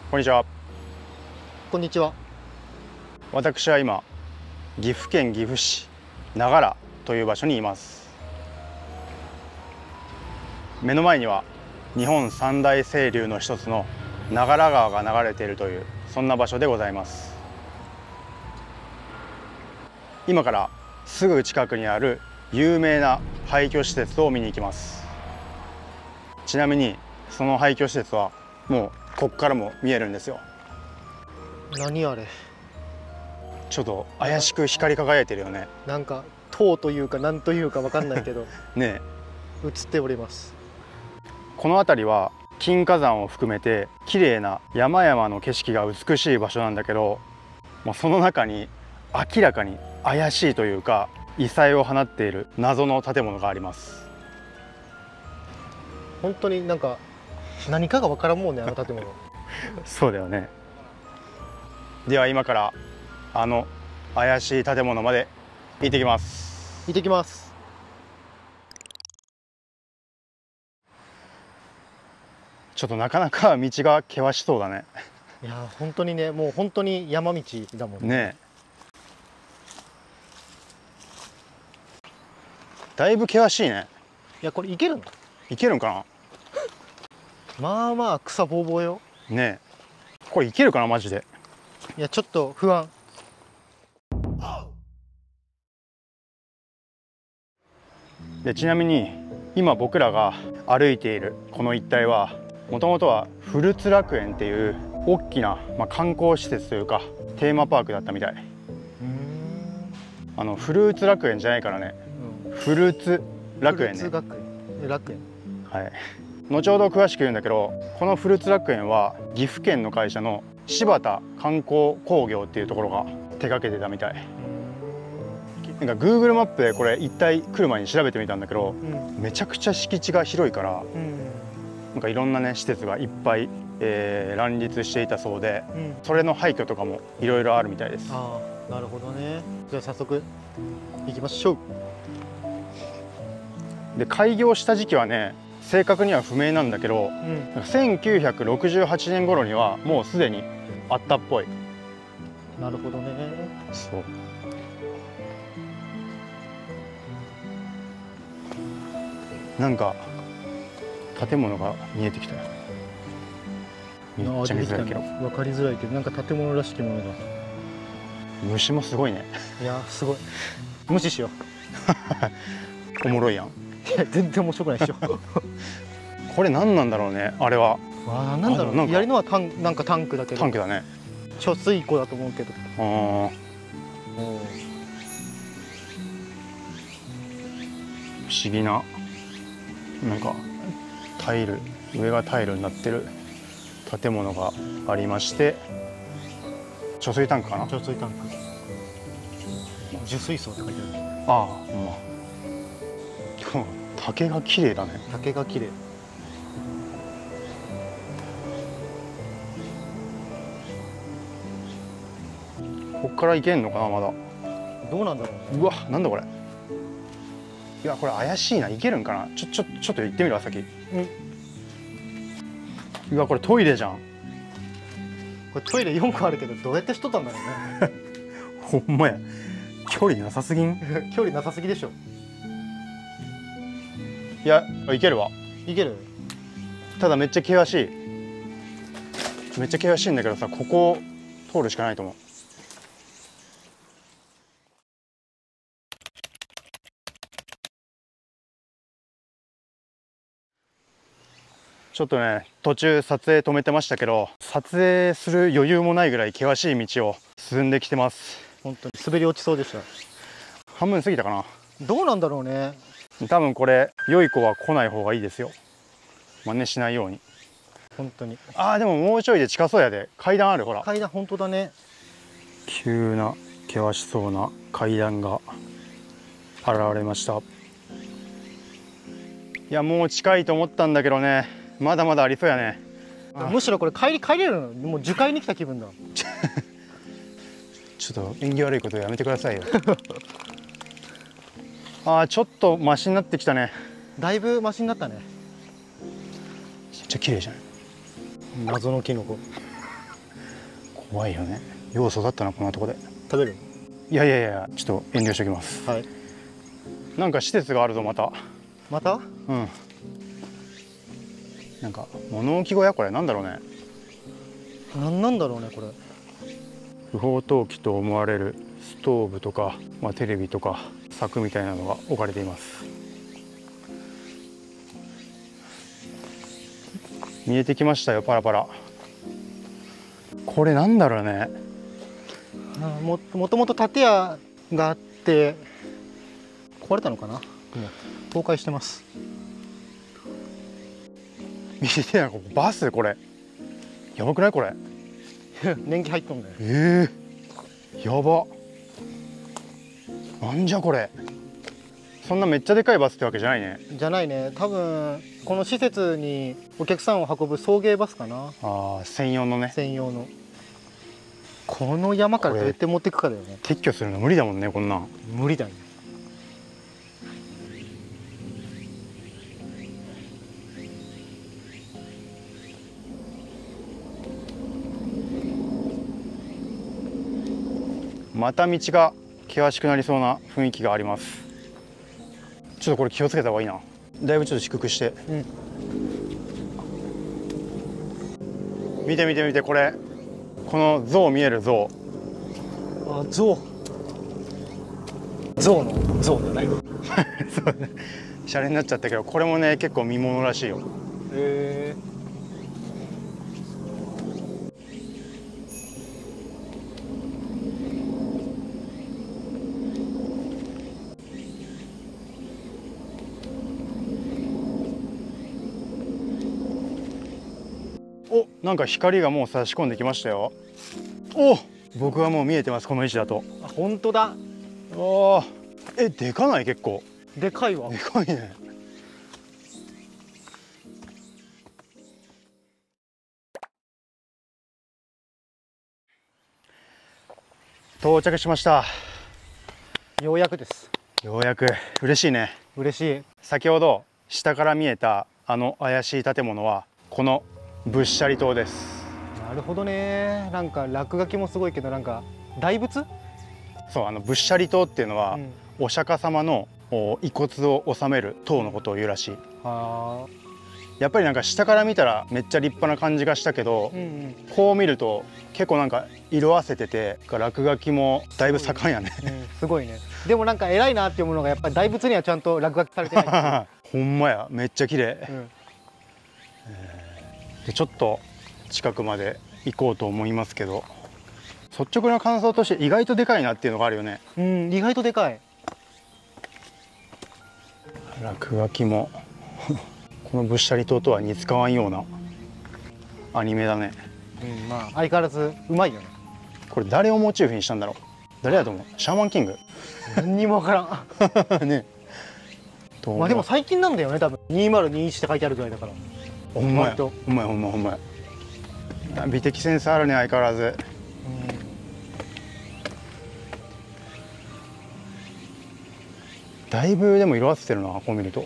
こんにちは。 こんにちは。 私は今岐阜県岐阜市長良という場所にいます。目の前には日本三大清流の一つの長良川が流れているという、そんな場所でございます。今からすぐ近くにある有名な廃墟施設を見に行きます。ちなみにその廃墟施設はもうここからも見えるんですよ。 何あれ。 ちょっと怪しく光り輝いてるよね。 なんか塔というか何というかわかんないけどね映っております。 この辺りは金華山を含めて綺麗な山々の景色が美しい場所なんだけど、もうその中に明らかに怪しいというか異彩を放っている謎の建物があります。 本当になんか何かがわからんもんね、あの建物そうだよね。では今からあの怪しい建物まで行ってきます。 行ってきます。 ちょっとなかなか道が険しそうだね。 いや本当にね、もう本当に山道だもんね。 ねえ、だいぶ険しいね。 いやこれ行けるの？ いけるんかまあまあ草ぼうぼうよ。 な。ねえ、これいけるかなマジで。 いやちょっと不安。 でちなみに今僕らが歩いているこの一帯はもともとはフルーツ楽園っていう大きな、観光施設というかテーマパークだったみたい。フルーツ楽園じゃないからね、フルーツ楽園ね。 フルーツ学園、楽園。 はい。後ほど詳しく言うんだけど、このフルーツ楽園は岐阜県の会社の柴田観光工業っていうところが手掛けてたみたい。なんか Google マップでこれ一体来る前に調べてみたんだけど、めちゃくちゃ敷地が広いから、なんかいろんなね施設がいっぱい、乱立していたそうで、それの廃墟とかもいろいろあるみたいです。 ああ、なるほどね。じゃあ早速行きましょう。 で開業した時期はね正確には不明なんだけど、1968年頃にはもうすでにあったっぽい。 なるほどね。 そう。なんか建物が見えてきたよ。めっちゃ見づらいけど。 分かりづらいけど、なんか建物らしきものが。 虫もすごいね。 いやすごい。無視しよおもろいやん。 う。いや全然面白くないでしょこれ何なんだろうね、あれは。 わあ、なんだろう。やるのはなんかタンクだけど。 タンクだね。 貯水湖だと思うけど。 ああ。不思議な、なんかタイル、上がタイルになってる建物がありまして、貯水タンクかな。 貯水タンク。受水槽って書いてある。 ああ、ほんま。今日竹が綺麗だね。 竹が綺麗。 こっから行けんのかな、まだ。 どうなんだろう。 うわ、なんだこれ。いや、これ怪しいな。行けるんかな。ちょっと行ってみるわ、先。うわ、これトイレじゃん。 これトイレ4個あるけど、どうやってしとったんだろうねほんまや。距離なさすぎん。 距離なさすぎでしょ。 いや、行けるわ。 いける。 ただめっちゃ険しい。めっちゃ険しいんだけどさ、ここを通るしかないと思う。ちょっとね、途中撮影止めてましたけど、撮影する余裕もないぐらい険しい道を進んできてます。 本当に滑り落ちそうでした。 半分過ぎたかな。 どうなんだろうね。 多分これ良い子は来ない方がいいですよ。真似しないように。 本当に。 ああ、でももうちょいで近そうやで。階段ある、ほら。 階段本当だね。 急な険しそうな階段が現れました。いや、もう近いと思ったんだけどね、まだまだありそうやね。 むしろこれ帰れるの。もう樹海に来た気分だちょっと縁起悪いことやめてくださいよああ、ちょっとマシになってきたね。 だいぶマシになったね。 めっちゃ綺麗じゃない。 謎のキノコ。 怖いよね。よう育ったなこんなとこで。 食べる？ いやいやいや、ちょっと遠慮しておきます。 はい。 なんか施設があるぞまた。 また？ うん。なんか物置小屋、これなんだろうね。 なんだろうねこれ。 不法投棄と思われるストーブとか、テレビとか柵みたいなのが置かれています。見えてきましたよ、パラパラ。これなんだろうね。 もともと建屋があって壊れたのかな。もう倒壊してます。 見てや、ここバス、これやばくないこれ。 年季入っとんだよ。 やば。なんじゃこれ。そんなめっちゃでかいバスってわけじゃないね。 じゃないね。多分この施設にお客さんを運ぶ送迎バスかな。 ああ、専用のね。 専用の。この山からどうやって持っていくかだよね。 撤去するの無理だもんね、こんなん。 無理だよね。 また道が険しくなりそうな雰囲気があります。ちょっとこれ気をつけた方がいいな。だいぶちょっと低くして、見て見て見て、これこの像見える像。 あ、象の象だね。 そうね、シャレになっちゃったけど、これもね結構見ものらしいよ。 へえ。 お、なんか光がもう差し込んできましたよ。お、僕はもう見えてます、この位置だと。 あ、本当だ。 おー、でかない？結構でかいわ。 でかいね。到着しました。 ようやくです。 ようやく。嬉しいね。 嬉しい。 先ほど下から見えたあの怪しい建物はこの仏舎利塔です。 なるほどね。なんか落書きもすごいけど、なんか大仏？ そう、仏舎利塔っていうのは、お釈迦様の遺骨を納める塔のことを言うらしい。やっぱりなんか下から見たらめっちゃ立派な感じがしたけど、こう見ると結構なんか色あせてて、落書きもだいぶ盛んやね。 すごいね。でもなんか偉いなって思うのが、やっぱり大仏にはちゃんと落書きされてない。 ほんまや、めっちゃ綺麗。でちょっと近くまで行こうと思いますけど、率直な感想として意外とでかいなっていうのがあるよね。 意外とでかい。 落書きもこの仏舎利塔とは似つかわんようなアニメだね。 まあ相変わらずうまいよね。 これ誰をモチーフにしたんだろう。誰だと思う？シャーマンキング？ 何にもわからん。 ね。 まあでも最近なんだよね、多分2021って書いてあるぐらいだから。 ほんまや、ほんまや、ほんまほんまや。美的センスあるね、相変わらず。だいぶでも色あせてるな、こう見ると。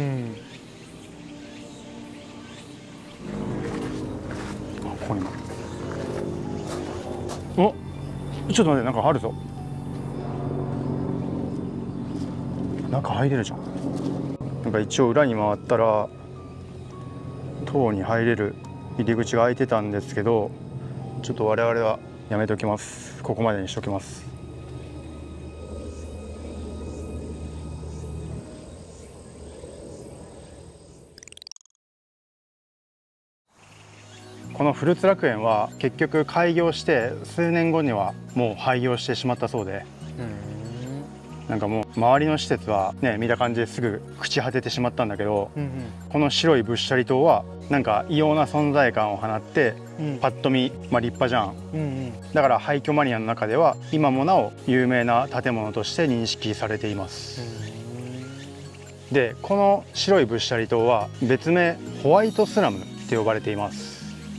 あ、ここにも。お、ちょっと待って、なんかあるぞ。中入れるじゃん。なんか一応裏に回ったら塔に入れる入り口が開いてたんですけど、ちょっと我々はやめておきます。ここまでにしておきます。このフルーツ楽園は結局開業して数年後にはもう廃業してしまったそうで、なんかもう周りの施設はね見た感じですぐ朽ち果ててしまったんだけど、この白い仏舎利塔はなんか異様な存在感を放って、パッと見、立派じゃん。だから廃墟マニアの中では今もなお有名な建物として認識されています。でこの白い仏舎利塔は別名ホワイトスラムって呼ばれています。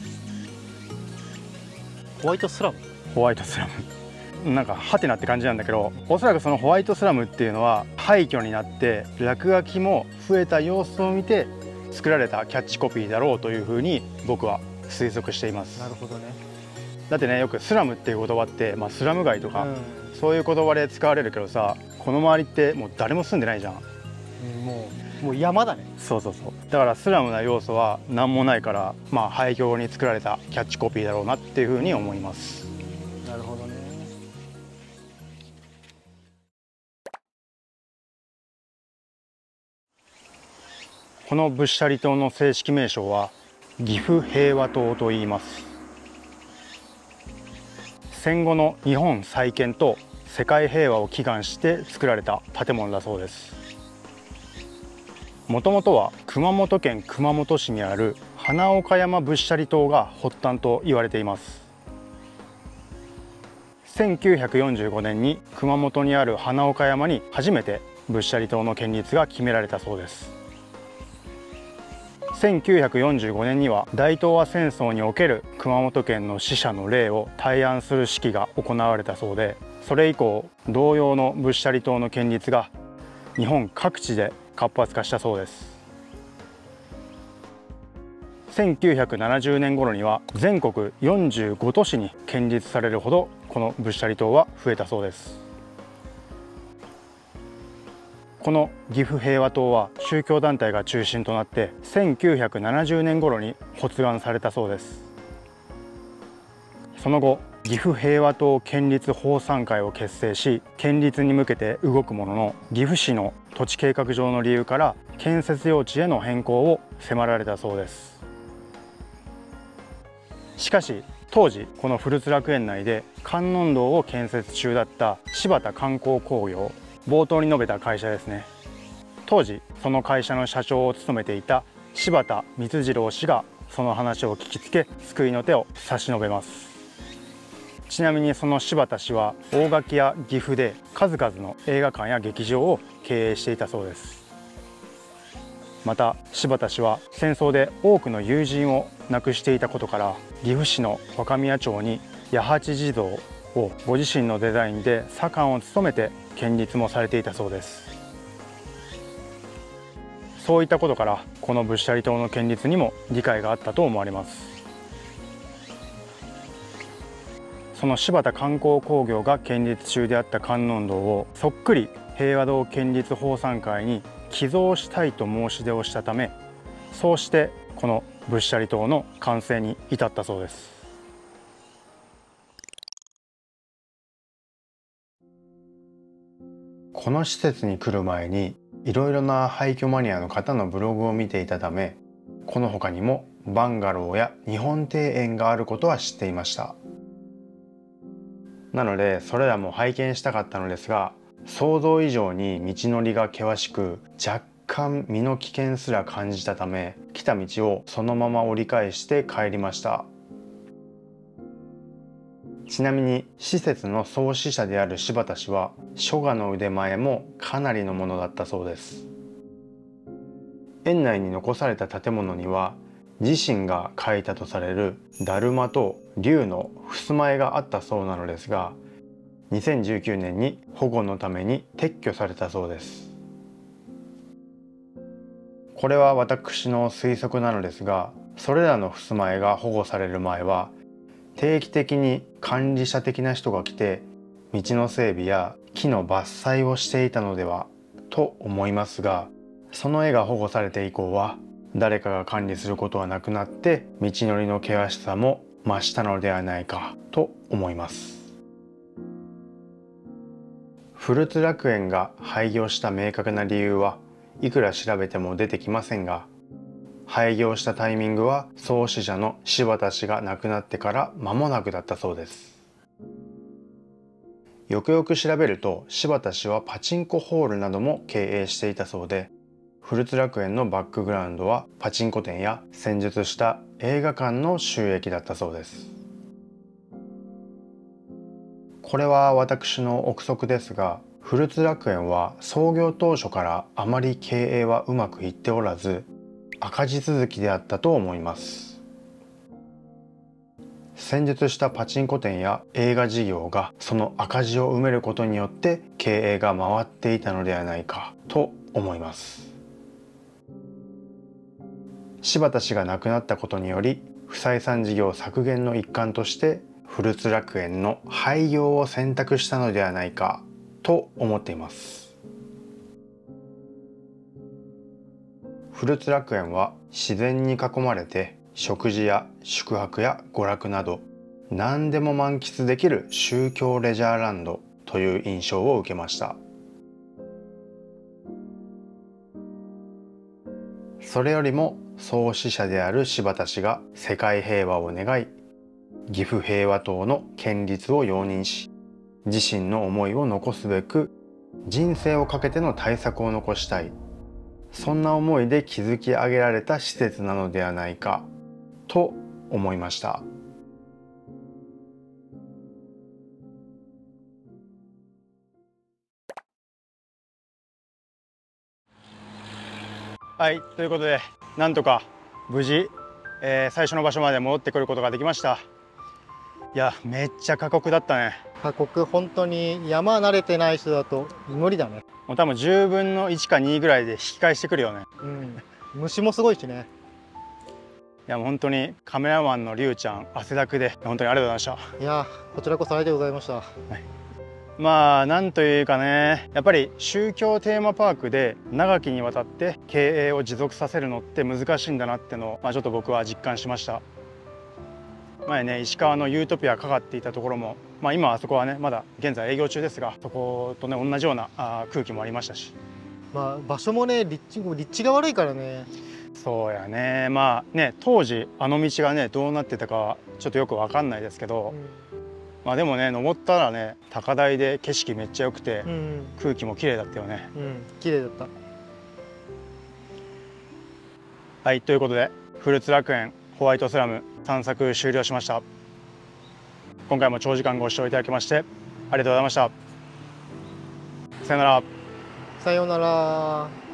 ホワイトスラム？ ホワイトスラム。なんかハテナって感じなんだけど、おそらくそのホワイトスラムっていうのは廃墟になって落書きも増えた様子を見て作られたキャッチコピーだろうというふうに僕は推測しています。 なるほどね。 だってね、よくスラムっていう言葉って、スラム街とか、そういう言葉で使われるけどさ、この周りってもう誰も住んでないじゃん。 もう山だね。 そうそうそう。だからスラムな要素は何もないから、廃墟に作られたキャッチコピーだろうなっていうふうに思います。 なるほどね。 この仏舎利島の正式名称は岐阜平和島と言います。戦後の日本再建と世界平和を祈願して作られた建物だそうです。もともとは熊本県熊本市にある花岡山仏舎利島が発端と言われています。1945年に熊本にある花岡山に初めて仏舎利島の建立が決められたそうです。1945年には大東亜戦争における熊本県の死者の霊を対案する式が行われたそうで、それ以降同様の仏舎利島の建立が日本各地で活発化したそうです。1970年頃には全国45都市に建立されるほどこの仏舎利島は増えたそうです。この岐阜平和島は宗教団体が中心となって1970年頃に発願されたそうです。その後岐阜平和島県立奉賛会を結成し、建立に向けて動くものの、岐阜市の土地計画上の理由から建設用地への変更を迫られたそうです。しかし当時この古津楽園内で観音堂を建設中だった柴田観光工業、冒頭に述べた会社ですね。当時その会社の社長を務めていた柴田光次郎氏がその話を聞きつけ、救いの手を差し伸べます。ちなみにその柴田氏は大垣や岐阜で数々の映画館や劇場を経営していたそうです。また柴田氏は戦争で多くの友人を亡くしていたことから、岐阜市の若宮町に八八地蔵をご自身のデザインで左官を務めて建立もされていたそうです。そういったことからこの仏舎利島の建立にも理解があったと思われます。その柴田観光工業が建立中であった観音堂をそっくり平和堂建立奉賛会に寄贈したいと申し出をしたため、そうしてこの仏舎利島の完成に至ったそうです。この施設に来る前にいろいろな廃墟マニアの方のブログを見ていたため、この他にもバンガローや日本庭園があることは知っていました。なのでそれらも拝見したかったのですが、想像以上に道のりが険しく、若干身の危険すら感じたため、来た道をそのまま折り返して帰りました。ちなみに施設の創始者である柴田氏は書画の腕前もかなりのものだったそうです。園内に残された建物には自身が描いたとされるだるまと竜の襖絵があったそうなのですが、2019年に保護のために撤去されたそうです。これは私の推測なのですが、それらの襖絵が保護される前は定期的に管理者的な人が来て道の整備や木の伐採をしていたのではと思いますが、その絵が保護されて以降は誰かが管理することはなくなって、道のりの険しさも増したのではないかと思います。古津楽園が廃業した明確な理由はいくら調べても出てきませんが、廃業したタイミングは創始者の柴田氏が亡くなってから間もなくだったそうです。よくよく調べると柴田氏はパチンコホールなども経営していたそうで、古津楽園のバックグラウンドはパチンコ店や戦術した映画館の収益だったそうです。これは私の憶測ですが、古津楽園は創業当初からあまり経営はうまくいっておらず、赤字続きであったと思います。戦術したパチンコ店や映画事業がその赤字を埋めることによって経営が回っていたのではないかと思います。柴田氏が亡くなったことにより不採算事業削減の一環として古津楽園の廃業を選択したのではないかと思っています。古津楽園は自然に囲まれて食事や宿泊や娯楽など何でも満喫できる宗教レジャーランドという印象を受けました。それよりも創始者である柴田氏が世界平和を願い、岐阜平和党の建立を容認し、自身の思いを残すべく人生をかけての対策を残したい、そんな思いで築き上げられた施設なのではないかと思いました。はい、ということでなんとか無事、最初の場所まで戻ってくることができました。いや、めっちゃ過酷だったね。 過酷、本当に山慣れてない人だと無理だね。 もう多分10分の1か2ぐらいで引き返してくるよね。 うん、虫もすごいしね。 いや、もう本当にカメラマンのりゅうちゃん汗だくで本当にありがとうございました。 いや、こちらこそありがとうございました。 まあなんというかね、やっぱり宗教テーマパークで長きにわたって経営を持続させるのって難しいんだなってのを、ちょっと僕は実感しました。前ね、石川のユートピアかかっていたところも、今あそこはねまだ現在営業中ですが、そことね同じような空気もありましたし、 場所もね、立地が悪いからね。 そうやね。当時あの道がねどうなってたかはちょっとよく分かんないですけど、でもね登ったらね高台で景色めっちゃ良くて、空気も綺麗だったよね。 綺麗だった。 はい、ということで古津楽園ホワイトスラム散策終了しました。今回も長時間ご視聴いただきましてありがとうございました。さよなら。 さようなら。